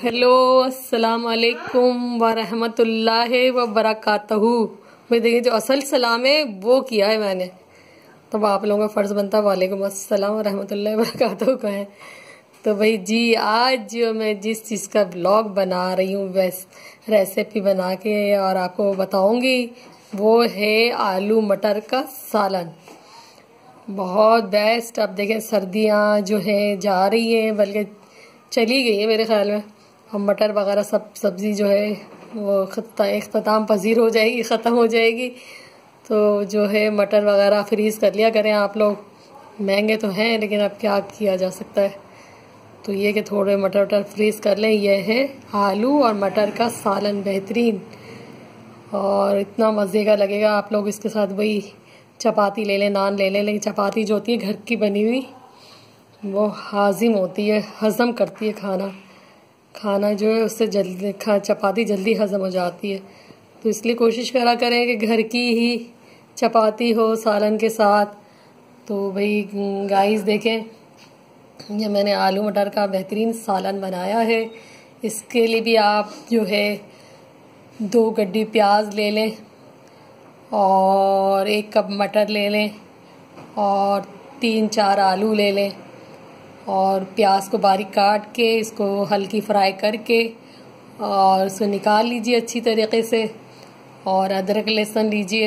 Hello, अस्सलाम वालेकुम वरहमतुल्लाहि वबरकातहू। भाई देखिए, जो असल सलाम है वो किया है मैंने, तब आप लोगों का फ़र्ज़ बनता है वालेकुम अस्सलाम वरहमतुल्लाहि वबरकातहू का है। तो भाई जी, आज जो मैं जिस चीज़ का ब्लॉग बना रही हूँ वैस रेसिपी बना के और आपको बताऊँगी, वो है आलू मटर का सालन। बहुत बेस्ट। अब देखें, सर्दियाँ जो है जा रही हैं, बल्कि चली गई है मेरे ख्याल में। और मटर वगैरह सब सब्ज़ी जो है वो इख्तिताम पजीर हो जाएगी, ख़त्म हो जाएगी। तो जो है मटर वगैरह फ्रीज़ कर लिया करें आप लोग। महंगे तो हैं, लेकिन अब क्या किया जा सकता है। तो ये कि थोड़े मटर फ्रीज़ कर लें। यह है आलू और मटर का सालन, बेहतरीन और इतना मज़े का लगेगा। आप लोग इसके साथ वही चपाती ले लें, नान ले लें, लेकिन चपाती जो होती है घर की बनी हुई वो हाजिम होती है, हज़म करती है खाना जो है उससे जल्दी चपाती जल्दी हज़म हो जाती है। तो इसलिए कोशिश करा करें कि घर की ही चपाती हो सालन के साथ। तो भाई गाइस देखें, ये मैंने आलू मटर का बेहतरीन सालन बनाया है। इसके लिए भी आप जो है 2 गड्डी प्याज ले लें और 1 कप मटर ले लें और 3-4 आलू ले लें और प्याज को बारीक काट के इसको हल्की फ्राई करके और उसको निकाल लीजिए अच्छी तरीके से। और अदरक लहसुन लीजिए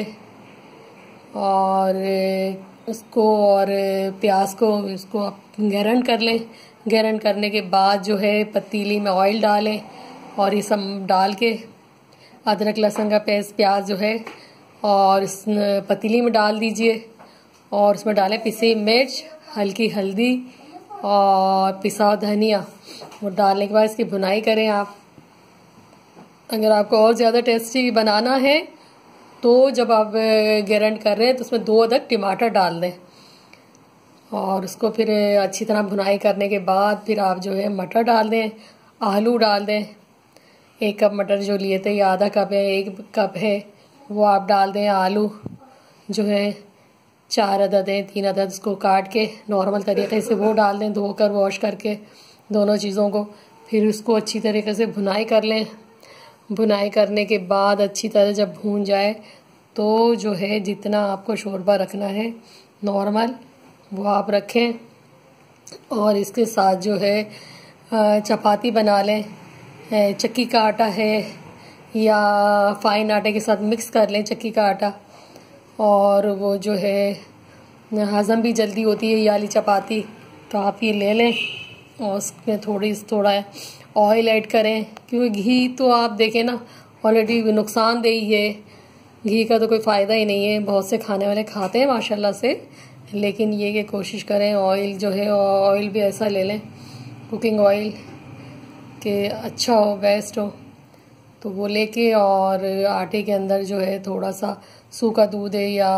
और उसको और प्याज को इसको आप ग्राइंड कर लें। ग्राइंड करने के बाद जो है पतीली में ऑयल डालें और ये सब डाल के अदरक लहसुन का पेस्ट, प्याज जो है और इस पतीली में डाल दीजिए और उसमें डालें पिसी मिर्च, हल्की हल्दी और पिसा धनिया। वो डालने के बाद इसकी भुनाई करें आप। अगर आपको और ज़्यादा टेस्टी बनाना है तो जब आप ग्राइंड कर रहे हैं तो उसमें 2 अदद टमाटर डाल दें और उसको फिर अच्छी तरह भुनाई करने के बाद फिर आप जो है मटर डाल दें, आलू डाल दें। 1 कप मटर जो लिए थे, या आधा कप है, 1 कप है, वो आप डाल दें। आलू जो है 4 अदद हैं, 3 अदद उसको काट के नॉर्मल तरीके से वो डाल दें, धोकर वॉश करके दोनों चीज़ों को। फिर उसको अच्छी तरीके से भुनाई कर लें। भुनाई करने के बाद अच्छी तरह जब भून जाए तो जो है जितना आपको शोरबा रखना है नॉर्मल वो आप रखें और इसके साथ जो है चपाती बना लें। चक्की का आटा है या फाइन आटे के साथ मिक्स कर लें चक्की का आटा, और वो जो है हज़म भी जल्दी होती है ये वाली चपाती। तो आप ये ले लें और उसमें थोड़ा ऑयल ऐड करें, क्योंकि घी तो आप देखें ना ऑलरेडी नुकसानदेही है। घी का तो कोई फ़ायदा ही नहीं है। बहुत से खाने वाले खाते हैं माशाल्लाह से, लेकिन ये कि कोशिश करें ऑयल जो है ऑयल भी ऐसा ले लें, कुकिंग ऑयल के अच्छा हो, बेस्ट हो। तो वो लेके और आटे के अंदर जो है थोड़ा सा सूखा दूध है या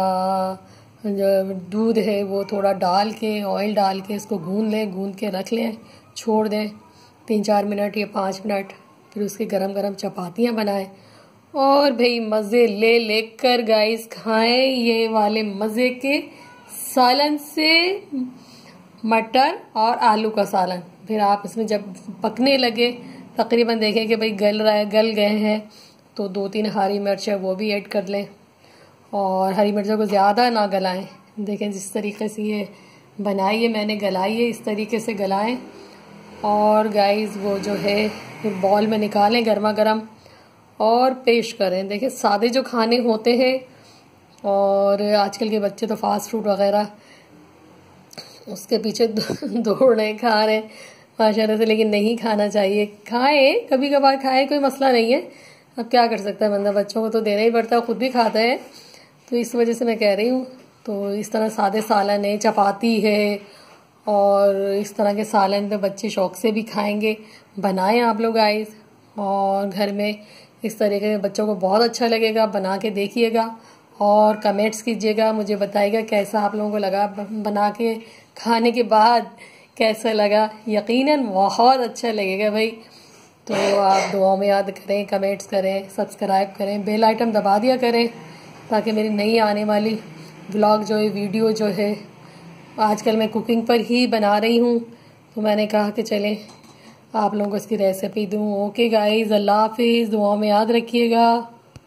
दूध है वो थोड़ा डाल के, ऑयल डाल के इसको गूंद लें, गूंद के रख लें, छोड़ दें 3-4 मिनट या 5 मिनट। फिर उसके गरम गरम चपातियाँ बनाएं और भाई मज़े ले लेकर गाइस खाएं ये वाले मज़े के सालन से, मटर और आलू का सालन। फिर आप इसमें जब पकने लगे, तकरीबन देखें कि भाई गल रहा है, गल गए हैं, तो 2-3 हरी मिर्च है वो भी ऐड कर लें और हरी मिर्चों को ज़्यादा ना गलाएं। देखें जिस तरीके से ये बनाई है मैंने, गलाई है, इस तरीके से गलाएं। और गाइस वो जो है फिर बॉल में निकालें गर्मा गर्म और पेश करें। देखें सादे जो खाने होते हैं, और आजकल के बच्चे तो फास्ट फूड वगैरह उसके पीछे दौड़ रहे, खा रहे माशाल्लाह से, लेकिन नहीं खाना चाहिए। खाएं, कभी कभार खाएं, कोई मसला नहीं है। अब क्या कर सकता है बंदा, बच्चों को तो देना ही पड़ता है, खुद भी खाता है, तो इस वजह से मैं कह रही हूँ। तो इस तरह सादे सालन है, चपाती है और इस तरह के सालन तो बच्चे शौक से भी खाएंगे। बनाएं आप लोग गाइस, और घर में इस तरीके से बच्चों को बहुत अच्छा लगेगा। बना के देखिएगा और कमेंट्स कीजिएगा, मुझे बताइएगा कैसा आप लोगों को लगा, बना के खाने के बाद कैसा लगा। यकीनन बहुत अच्छा लगेगा भाई। तो आप दुआ में याद करें, कमेंट्स करें, सब्सक्राइब करें, बेल आइटम दबा दिया करें, ताकि मेरी नई आने वाली व्लॉग जो है, वीडियो जो है, आजकल मैं कुकिंग पर ही बना रही हूँ, तो मैंने कहा कि चलें आप लोगों को इसकी रेसिपी दूँ। ओके गाइज, अल्लाह हाफिज़, दुआ में याद रखिएगा।